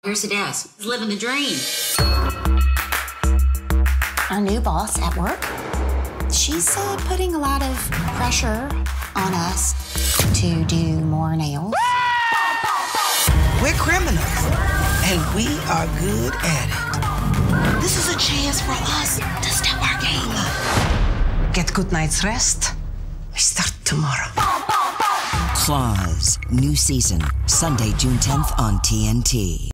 Here's the desk. He's living the dream. Our new boss at work, she's putting a lot of pressure on us to do more nails. We're criminals, and we are good at it. This is a chance for us to step our game up. Get good night's rest. We start tomorrow. Claws, new season, Sunday, June 10th on TNT.